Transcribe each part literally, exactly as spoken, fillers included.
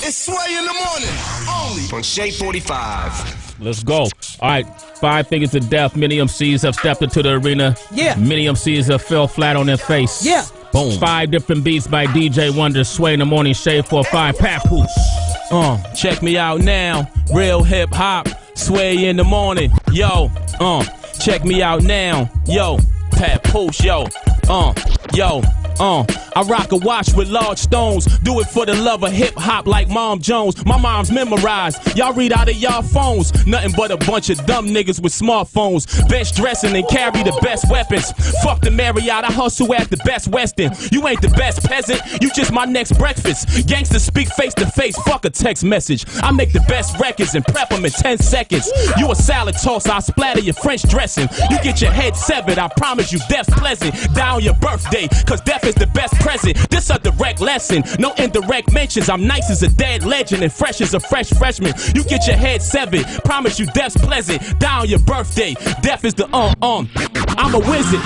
It's Sway in the morning, only on Shade forty-five. Let's go. All right, five fingers to death. Many M Cs have stepped into the arena. Yeah. Many M Cs have fell flat on their face. Yeah. Boom. Five different beats by D J Wonder, Sway in the morning, Shade forty-five, Papoose. Uh, check me out now. Real hip hop, Sway in the morning. Yo, uh, check me out now. Yo, Papoose, yo, uh, yo. Uh, I rock a watch with large stones. Do it for the love of hip hop like Mom Jones. My mom's memorized. Y'all read out of y'all phones. Nothing but a bunch of dumb niggas with smartphones. Best dressing and carry the best weapons. Fuck the Marriott, I hustle at the Best Western. You ain't the best peasant, you just my next breakfast. Gangsters speak face to face, fuck a text message. I make the best records and prep them in ten seconds. You a salad tosser, I splatter your French dressing. You get your head severed, I promise you death's pleasant. Die on your birthday, cause death is the best present. This a direct lesson, no indirect mentions. I'm nice as a dead legend and fresh as a fresh freshman. You get your head severed, promise you death's pleasant. Die on your birthday, death is the um um. I'm a wizard.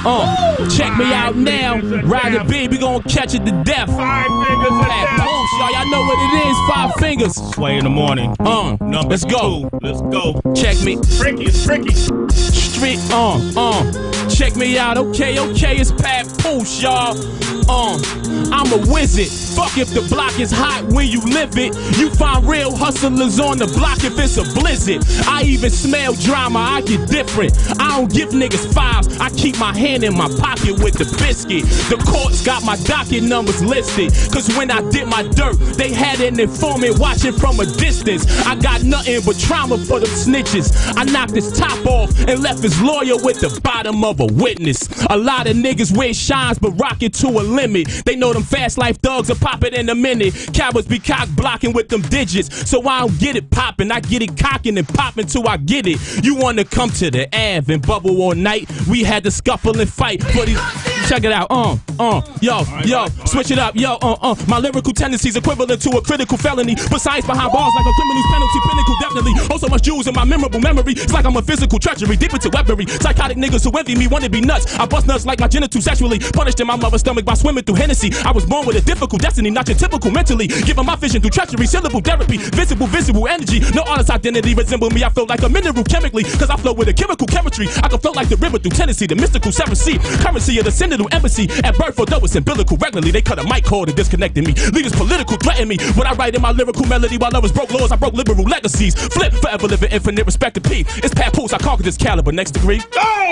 Uh, check me out now. Ride the beat, we gon' catch it to death. Five fingers to death. Boom, y'all, y'all know what it is. Five fingers. Sway in the morning. Uh, Number let's go. two. Let's go. Check me. Tricky, it's tricky. Street, uh, uh. Check me out, okay, okay, it's Papoose, y'all. Uh, I'm a wizard. Fuck if the block is hot when you live it. You find real hustlers on the block if it's a blizzard. I even smell drama, I get different. I don't give niggas fives, I keep my hand in my pocket with the biscuit. The courts got my docket numbers listed, cause when I did my dirt, they had an informant watching from a distance. I got nothing but trauma for them snitches. I knocked his top off and left his lawyer with the bottom of a witness. A lot of niggas wear shines but rock it to a limit. They know them fast life thugs will pop it in a minute. Cowards be cock blocking with them digits, so I don't get it popping. I get it cocking and popping till I get it. You wanna come to the Ave and bubble all night? We had to scuffle and fight for these. Check it out, uh, uh, yo, yo, switch it up, yo, uh, uh. My lyrical tendencies equivalent to a critical felony, but science behind bars like a criminal's penalty, pinnacle definitely. Oh, so much jewels in my memorable memory. It's like I'm a physical treachery, deep into weaponry. Psychotic niggas who envy me wanna be nuts. I bust nuts like my genitals sexually, punished in my mother's stomach by swimming through Hennessy. I was born with a difficult destiny, not your typical mentally. Giving my vision through treachery, syllable therapy, visible, visible energy. No artist's identity resemble me. I feel like a mineral chemically, cause I flow with a chemical chemistry. I can flow like the river through Tennessee, the mystical seven sea currency of the Senator embassy. At birth, although it's umbilical, regularly they cut a mic cord and disconnected me. Leaders political threaten me. When I write in my lyrical melody while others broke laws, I broke liberal legacies. Flip, forever living infinite respect to P. It's Papoose, I conquered this caliber, next degree.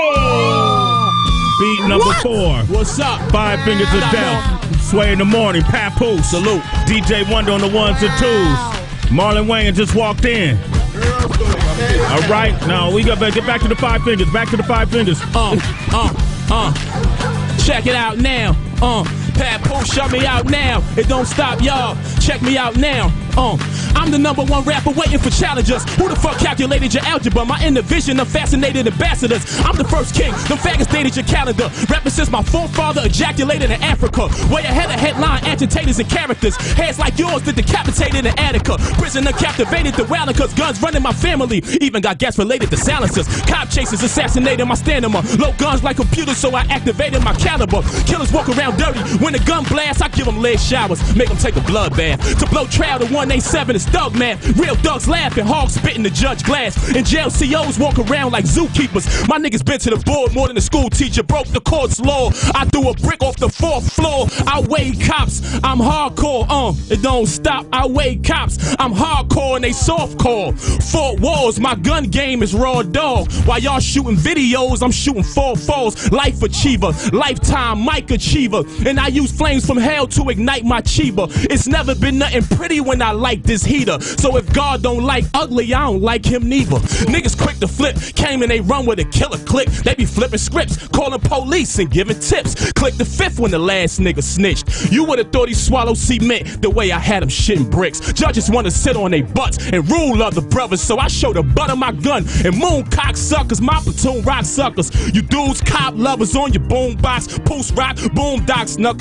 Oh! Beat number What? four. What's up? Five fingers to death. Sway in the morning, Papoose. Salute. D J Wonder on the ones and twos. Marlon Wayne just walked in. All right, now we gotta get back to the five fingers. Back to the five fingers. Uh, uh, uh. Check it out now. Uh, Papoose, shut me out now. It don't stop, y'all. Check me out now. Uh, I'm the number one rapper waiting for challengers. Who the fuck calculated your algebra? My inner vision of fascinated ambassadors. I'm the first king. Them faggots dated your calendar. Rapping since my forefather ejaculated in Africa. Way ahead of headline agitators and characters. Heads like yours that decapitated in Attica. Prisoner captivated the wailing cause guns running my family. Even got gas related to silencers. Cop chasers assassinated my stamina. Low guns like computers so I activated my caliber. Killers walk around dirty. When the gun blasts, I give them lead showers. Make them take a blood bath. To blow trial to one eighty-seven is thug math. Real thugs laughing, hogs spitting the judge glass. In jail, C Os walk around like zookeepers. My niggas been to the board more than a school teacher. Broke the court's law. I threw a brick off the fourth floor. I weigh cops. I'm hardcore. Uh, it don't stop. I weigh cops. I'm hardcore and they softcore. Fort walls. My gun game is raw dog. While y'all shooting videos, I'm shooting four fours. Life achiever, lifetime mic achiever. And I use flames from hell to ignite my chiba. It's never been nothing pretty when I light this heater. So if God don't like ugly, I don't like him neither. Niggas quick to flip, came and they run with a killer click. They be flipping scripts, calling police and giving tips. Click the fifth when the last nigga snitched. You would've thought he swallowed cement the way I had him shitting bricks. Judges wanna sit on their butts and rule other brothers, so I show the butt of my gun and moon cock suckers, my platoon rock suckers. You dudes, cop lovers on your boom box, post rock, boom doc snucker,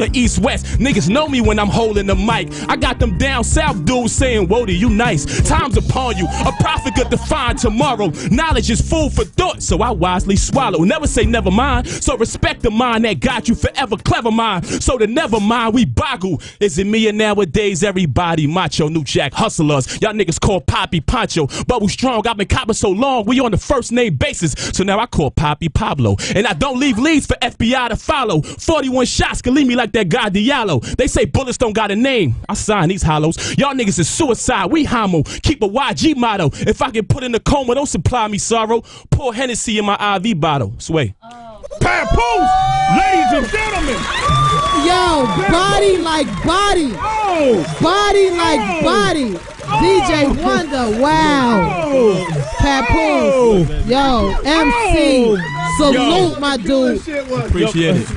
going east west. Niggas know me when I'm holding the mic. I got them down south dudes saying, Wody, you nice. Time's upon you. A prophet could define tomorrow. Knowledge is food for thought, so I wisely swallow. Never say never mind. So respect the mind that got you forever. Clever mind. So the never mind we boggle. Is it me or nowadays everybody macho? New Jack hustlers. Y'all niggas call Poppy Poncho. Bubble strong. I've been copping so long. We on the first name basis. So now I call Poppy Pablo. And I don't leave leads for F B I to follow. forty-one shots can leave me like that guy Diallo. They say bullets don't got a name. I sign these hollows. Y'all niggas is suicide. We homo. Keep a Y G motto. If I get put in the coma, don't supply me sorrow. Pour Hennessy in my I V bottle. Sway. Oh. Papoose, ladies and gentlemen. Yo, body like body. Oh. Body like oh. body. Oh. D J Wonder, wow. Oh. Papoose. Oh. Yo, M C. Oh. Salute, Yo. my dude. Appreciate it.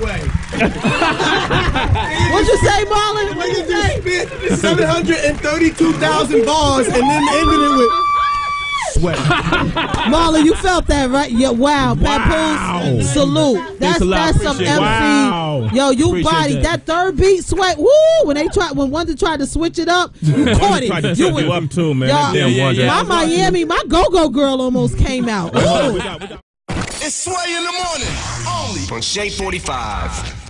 What'd you say, Marlon? What'd you say? Spit seven hundred thirty-two thousand bars and then ended it with sweat. Marlon, you felt that, right? Yeah, wow. Wow. Papoose, salute. That's that's some M C. Wow. Yo, you Appreciate body that. that third beat, sweat. Woo! When they tried, when Wonder tried to switch it up, you caught it. Tried to You tip was- you up too, man. Yo, That damn yeah, Wonder. yeah. My Miami, my go-go girl almost came out. We Ooh. got- we got- It's Sway in the morning, only on Shade forty-five.